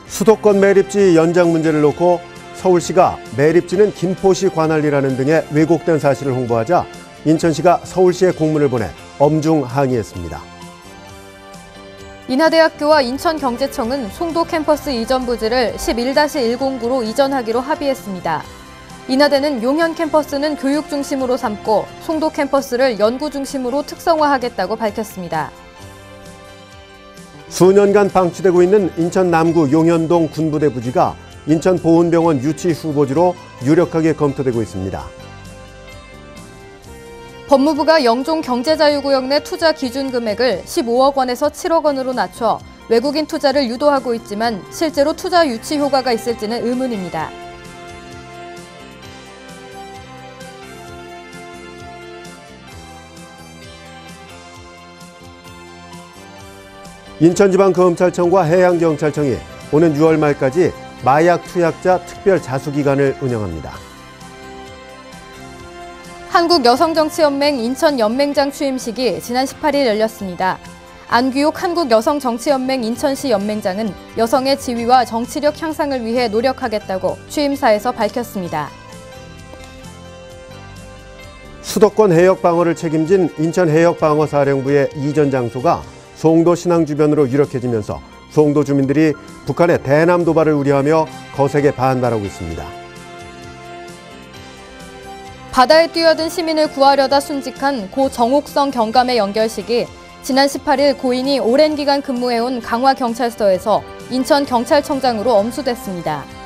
수도권 매립지 연장 문제를 놓고 서울시가 매립지는 김포시 관할이라는 등의 왜곡된 사실을 홍보하자 인천시가 서울시에 공문을 보내 엄중 항의했습니다. 인하대학교와 인천경제청은 송도 캠퍼스 이전 부지를 11-109로 이전하기로 합의했습니다. 인하대는 용현 캠퍼스는 교육 중심으로 삼고 송도 캠퍼스를 연구 중심으로 특성화하겠다고 밝혔습니다. 수년간 방치되고 있는 인천 남구 용현동 군부대 부지가 인천보훈병원 유치 후보지로 유력하게 검토되고 있습니다. 법무부가 영종 경제자유구역 내 투자 기준 금액을 15억 원에서 7억 원으로 낮춰 외국인 투자를 유도하고 있지만 실제로 투자 유치 효과가 있을지는 의문입니다. 인천지방검찰청과 해양경찰청이 오는 6월 말까지 마약 투약자 특별 자수기간을 운영합니다. 한국여성정치연맹 인천연맹장 취임식이 지난 18일 열렸습니다. 안규옥 한국여성정치연맹 인천시 연맹장은 여성의 지위와 정치력 향상을 위해 노력하겠다고 취임사에서 밝혔습니다. 수도권 해역 방어를 책임진 인천해역방어사령부의 이전 장소가 송도 신항 주변으로 유력해지면서 송도 주민들이 북한의 대남 도발을 우려하며 거세게 반발하고 있습니다. 바다에 뛰어든 시민을 구하려다 순직한 고 정옥성 경감의 연결식이 지난 18일 고인이 오랜 기간 근무해온 강화경찰서에서 인천경찰청장으로 엄수됐습니다.